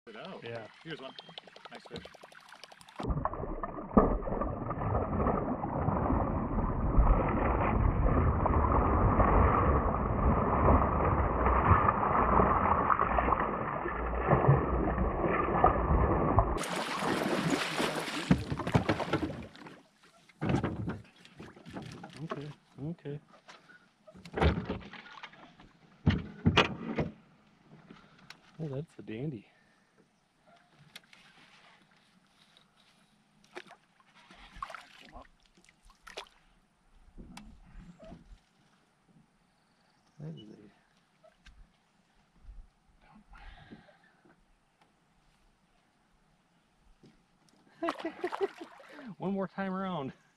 Oh, Yeah. Here's one. Nice fish. Okay, okay. Oh, that's a dandy. That is a... One more time around.